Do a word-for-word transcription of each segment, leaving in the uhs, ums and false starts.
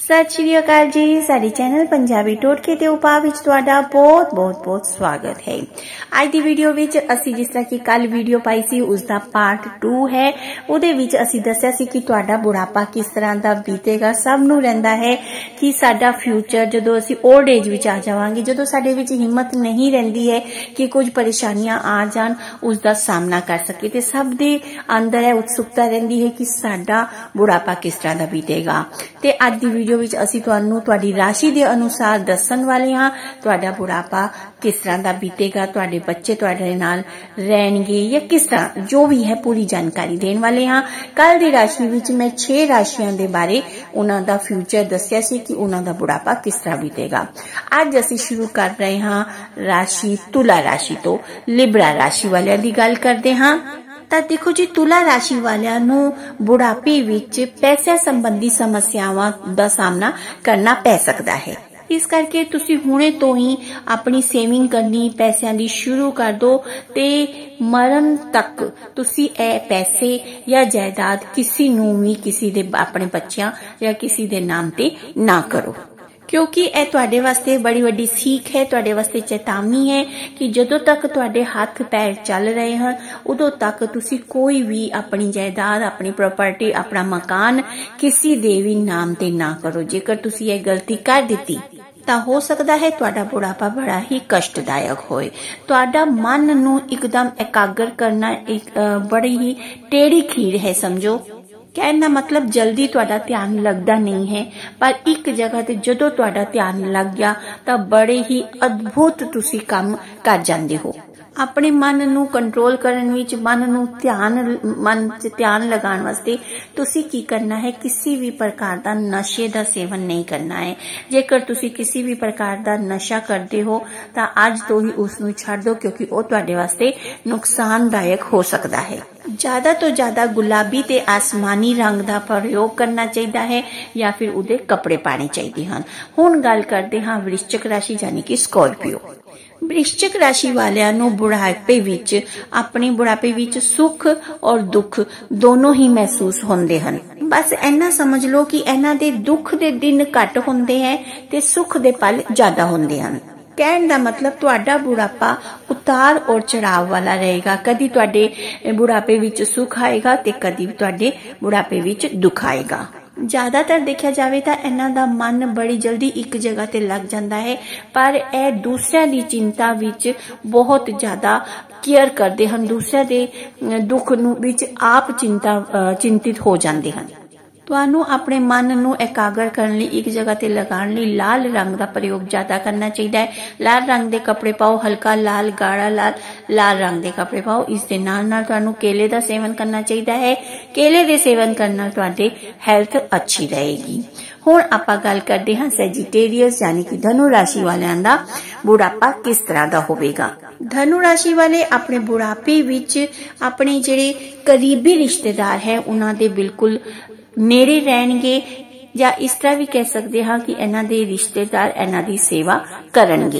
सत श्री अकाल जी। साडे चैनल पंजाबी टोटके ते उपाय विच तुहाडा बहुत बहुत बहुत स्वागत है। अज दी वीडियो विच असी जिस तरह की कल वीडियो पाई सी उसका पार्ट टू है। उहदे विच असी दस्सिया सी कि तुहाडा बुढ़ापा किस तरह दा बीतेगा। सब नूं रहिंदा है कि साडा फ्यूचर जदों असी ओल्ड एज विच आ जावांगे, जदों साडे विच हिम्मत नहीं रहिंदी है कि कुछ परेशानियां आ जान उसका सामना कर सके, ते सब दे अंदर है उत्सुकता रहिंदी है कि साडा बुढ़ापा किस तरह दा बीतेगा। ते अज दी वीडियो विच असी तुहानू तुहाडी राशि दे अनुसार दस्सण वाले हां तुहाडा बुढ़ापा किस तरह दा बीतेगा, तुहाडे बच्चे तुहाडे नाल रहणगे या किस तरह, जो भी है पूरी जानकारी देण वाले हां। कल दी राशि विच मैं छे राशियां दे बारे उन्हां दा फ्यूचर दस्सिया सी कि उन्हां दा बुढ़ापा किस तरह बीतेगा। अज असी शुरू कर रहे हां राशि तुला राशि तो। लिब्रा राशि वालियां दी गल करदे हां। ਤਾਂ देखो जी, तुला राशि वालियां नू बुढ़ापे विच पैसे संबंधी समस्यावां दा सामना करना पै सकदा है। इस करके तुसी हुणे तो ही अपनी सेविंग करनी पैसों की शुरू कर दो ते मरण तक तुसी ए पैसे या जायदाद किसी नू भी किसी दे अपने बच्चियां या किसी दे नाम ते ना करो, क्योंकि यह तुहाडे वास्ते बड़ी वड्डी सीख है, तुहाडे वास्ते चेतावनी है कि जदों तक तुहाडे हाथ पैर चल रहे हैं उदों तक तुसी कोई भी अपनी जायदाद, अपनी प्रॉपर्टी, अपना मकान किसी दे भी नाम ते ना करो। जेकर तुसी ये गलती कर दिती तां हो सकदा है तुहाडा बुढ़ापा बड़ा ही कष्टदायक होए। तुहाडा मन नू एकदम एकाग्र करना एक बड़ी ही टेढ़ी खीर है, समझो। कहने का मतलब जल्दी तुहाडा ध्यान लगता नहीं है, पर एक जगह ते जदों तुहाडा ध्यान लग गया तो बड़े ही अद्भुत तुसी काम कर जांदे हो। अपने मन नू कंट्रोल करन विच, मन नू ध्यान मन च ध्यान लगाने वास्ते तुसी की करना है, किसी भी प्रकार का नशे का सेवन नहीं करना है। जेकर तुसी किसी भी प्रकार का नशा करते हो तो अज तो ही उसनू छड्ड दो, क्योंकि वो तुहाडे वास्ते नुकसानदायक हो सकता है। ज्यादा तो ज्यादा गुलाबी ते आसमानी रंग का प्रयोग करना चाहिए है या फिर उहदे कपड़े पाने चाहिए हैं। हुण गल करते हाँ वृश्चिक राशि यानी कि स्कॉर्पियो। वृश्चिक राशि वालियां नू बुढ़ापे विच अपने बुढ़ापे विच सुख और दुख दोनों ही महसूस होंदे हन। बस इन्ना समझ लो कि इन्हां दे दुख दे दिन घट होंदे हैं ते सुख दे पल ज्यादा होंदे हन। कहने का मतलब तुहाडा बुढ़ापा उतार और चढ़ाव वाला रहेगा। कदी तुहाडे बुढ़ापे विच सुख आएगा ते कदी तुहाडे बुढ़ापे विच दुख आएगा। ज्यादातर देखा जाए तो इन्हां दा मन बड़ी जल्दी एक जगह ते लग जाता है, पर यह दूसरों की चिंता विच बहुत ज्यादा केयर करते हैं, दूसरों के दुख नू विच आप चिंता चिंतित हो जाते हैं। तुहानू अपने मन नू एकाग्र करने लई एक जगह ते लगाने लई लाल रंग का प्रयोग ज्यादा करना चाहिए है। लाल रंग के कपड़े पाओ, हल्का लाल, गाढ़ा लाल, लाल रंग के कपड़े पाओ। इस दे नाल नाल तुहानू केले का सेवन करना चाहिए है। केले के सेवन करने नाल तुहाडी हैल्थ अच्छी रहेगी। हुण आपां गल करदे हां सैजिटेरियस यानी कि धनु राशि वालियां दा बुढ़ापा किस तरह का होवेगा। धनु राशि वाले अपने बुढ़ापे विच अपने जिहड़े करीबी रिश्तेदार है उन्हां दे बिल्कुल नेड़े रहणगे, या इस तरह भी कह सकते हैं कि इन्हां दे रिश्तेदार इन्हां दी सेवा करनगे।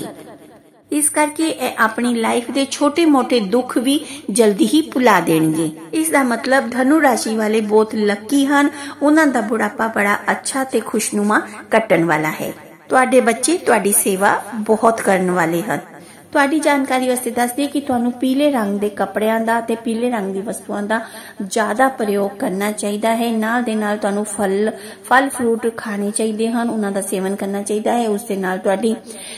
इस करके अपनी लाइफ दे छोटे मोटे दुख भी जल्दी ही भुला देंगे। इसका मतलब धनु राशि वाले बहुत लकी हैं, उन्हां दा बुढ़ापा बड़ा अच्छा ते खुशनुमा कटन वाला है। तुहाडे बच्चे तुहाडी सेवा बहुत करने वाले हैं। तुहाडी जानकारी वास्ते दस दे कि तुहानू पीले रंग के कपड़ियां दा ते पीले रंग की वस्तुओं का ज्यादा प्रयोग करना चाहिए है। नाल दे नाल तुहानू फल फल फ्रूट खाने चाहिए हैं, उन्हां दा सेवन करना चाहिए है। उस दे नाल तुहाडी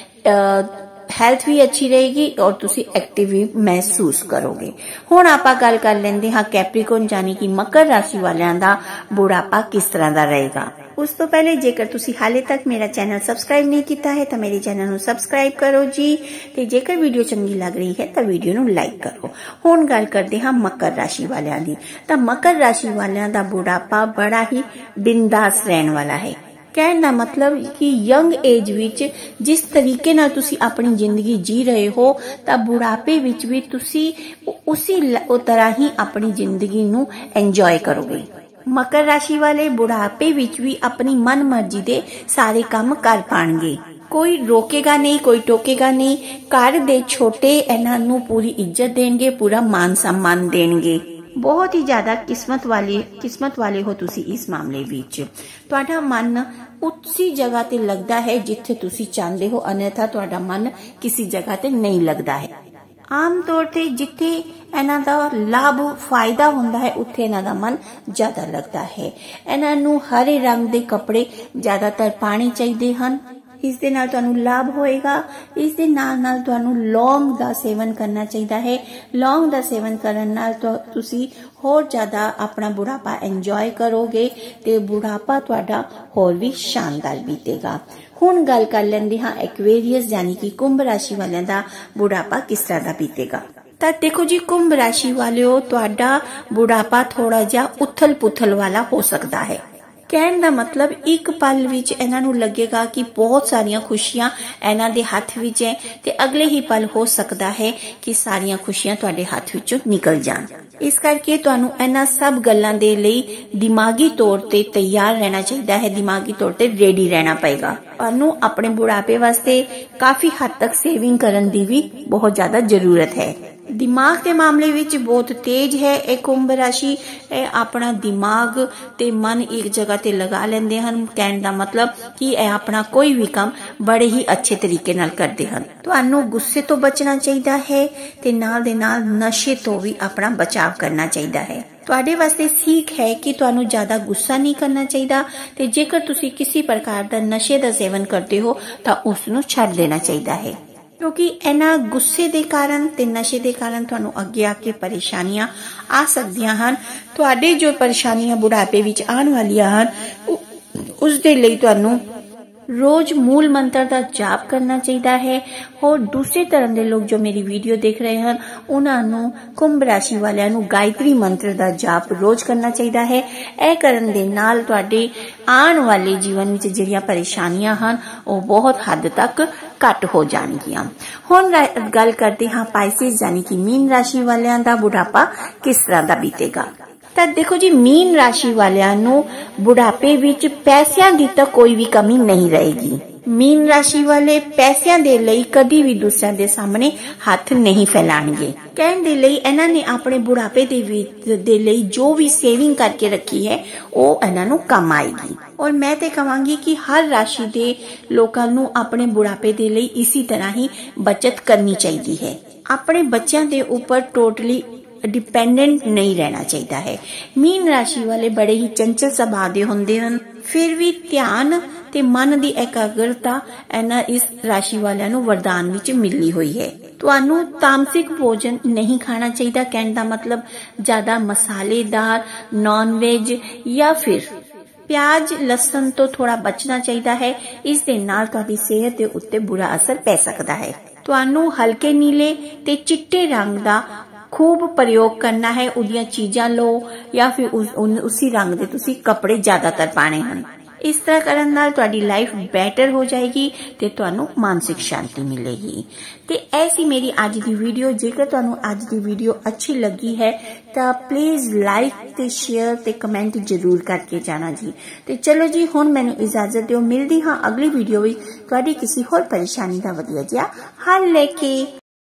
हेल्थ भी अच्छी रहेगी और तुसी एक्टिव भी महसूस करोगे। हुण आपां गल कर लेंदे हां कैप्रिकॉर्न यानी कि मकर राशि वालियां दा बुढ़ापा किस तरह का रहेगा। उस तो पहले जेकर तुसी हाले तक मेरा चैनल सबसक्राइब नहीं किया है तो मेरे चैनल नू सबसक्राइब करो जी, ते जेकर वीडियो चंगी लग रही है तो वीडियो नू लाइक करो। हुण गल करदे हां मकर राशि वालियां दी। तां मकर राशि वालियां दा बुढ़ापा बड़ा ही बिंदास रहने वाला है। कहने का मतलब कि यंग एज विच जिस तरीके नाल तुसी अपनी जिंदगी जी रहे हो तां बुढ़ापे विच भी तुसी उसी तरह ही अपनी जिंदगी नू एंजॉय करोगे। मकर राशि वाले बुढ़ापे विच भी अपनी मन मर्जी दे सारे काम कर पाएंगे। कोई रोकेगा नहीं, कोई टोकेगा नहीं। घर दे छोटे इन्हां नू पूरी इज्जत देंगे, पूरा मान सम्मान देंगे। बहुत ही ज्यादा किस्मत वाले किस्मत वाले हो तुसी इस मामले विच। तुहाडा मन उसी जगह ते लगदा है जिथे तुसी चाहते हो, अन्यथा तुहाडा मन किसी जगह ते नहीं लगदा है। आम तौर ते जिथे इन्हां दा लाभ फायदा हुंदा है उत्थे इन्हां दा मन ज्यादा लगदा है। इन्हां नूं हरे रंग दे कपड़े ज्यादातर पाने चाहिए हन। इस दे नाल तुहानूं लाभ होएगा। इस दे नाल नाल तुहानूं लौंग दा सेवन करना चाहिए है। लौंग दा सेवन करन नाल तो तुसी होर ज्यादा अपना बुढ़ापा एंजॉय करोगे ते बुढ़ापा तुहाडा होर भी शानदार बीतेगा। हुण गल कर लेंदे हां एक्वेरियस यानी कि कुंभ राशि वालियां दा बुढ़ापा किस तरह दा बीतेगा। तां देखो जी, कुंभ राशि वालिओ तुहाडा बुढ़ापा थोड़ा जिहा उथल पुथल वाला हो सकता है। कहण दा मतलब एक पल विच इन्हां नूं लगेगा कि बहुत सारियां खुशियां इन्हां दे हथ विच है ते अगले ही पल हो सकता है कि सारियां खुशियां तुहाडे हथ विचों निकल जाण। इस करके तुहानूं इन्हां सब गल्लां दे लई दिमागी तौर ते तैयार रहना चाहिए है, दिमागी तौर ते रेडी रहना पएगा। तुहानूं अपने बुढ़ापे वास्ते काफी हद तक सेविंग करन दी भी बहुत ज्यादा जरूरत है। दिमाग के मामले विच बहुत तेज है ए कुंभ राशि। ए अपना दिमाग ते मन एक जगह ते लगा लेंदे हन। कहण दा मतलब कि ए अपना कोई भी काम बड़े ही अच्छे तरीके नाल करदे हन। तुहानूं गुस्से तो बचना चाहिए है ते नाल दे नाल नशे तो भी अपना बचाव करना चाहिए है। तुहाडे वास्ते सीख है कि तुहानूं ज्यादा गुस्सा नहीं करना चाहिए ते जेकर तुसी किसी प्रकार दा नशे दा सेवन करते हो तां उस नूं छड्ड देना चाहिए है, क्योंकि इन्हां गुस्से दे कारण ते नशे दे कारण तुहानूं अगे आके परेशानियां आ सकदियां हन। तुहाडे जो परेशानियां बुढ़ापे विच आउण वालियां हन उस दे लई तुहानूं रोज मूल मंत्र का जाप करना चाहिए है। और दूसरे तरह के लोग जो मेरी वीडियो देख रहे हैं उन्होंने कुंभ राशि वालियां नूं गायत्री मंत्र का जाप रोज करना चाहिए है। यह करन दे नाल तुहाडे आने वाले जीवन में जिहड़ियां परेशानियां हन वो बहुत हद तक घट हो जाणगियां। हुण गल करते हाँ पाइसिस यानी कि मीन राशि वालियां दा बुढ़ापा किस तरह का बीतेगा। तो देखो जी, मीन राशि वालियां नूं बुढ़ापे विच पैसिਆਂ ਦੀ ਤਾਂ कोई भी कमी नहीं रहेगी। मीन राशि वाले पैसिਆਂ ਦੇ ਲਈ कभी भी दूसरों के सामने हाथ नहीं फैलाणगे। कहण दे लई इन्हां ने अपने बुढ़ापे दे लई जो भी सेविंग करके रखी है वो इन्हां नूं काम आएगी। और मैं ते कहांगी कि हर राशि दे लोकां नूं अपने बुढ़ापे दे लई इसी तरह ही बचत करनी चाहिए है। अपने बच्चों के ऊपर टोटली डिपेंडेंट नहीं रहना चाहिए है। मीन राशि वाले बड़े ही चंचल सुभाव दे हुंदे हन, फिर भी ध्यान ते मन दी एकाग्रता इन्हां इस राशि वालियां नूं वरदान विच मिली हुई है। तुहानूं तामसिक भोजन नहीं खाना चाहिए। कहण दा मतलब ज्यादा मसालेदार नॉन वेज या फिर प्याज लसन तो थोड़ा बचना चाहिए है। इस दे नाल तुहाडी सेहत दे उत्ते बुरा असर पै सकदा है। तुहानूं हल्के नीले ते चिट्टे रंग दा खूब प्रयोग करना है। उदियां चीजां लो या फिर उस, उसी रंग दे तुसी कपड़े ज्यादातर पाने हन। इस तरह करन नाल तुहाडी लाइफ बेटर हो जाएगी ते तुहानूं मानसिक शांति मिलेगी। ते ऐसी मेरी आज की वीडियो, जेकर तुहानूं आज की वीडियो अच्छी लगी है तो प्लीज लाइक ते शेयर ते कमेंट जरूर करके जाना जी। ते चलो जी, हुण मैनूं इजाजत दिओ। मिलदी हां अगली वीडियो विच तुहाडी किसी होर परेशानी दा वधिया जिहा हल लेके।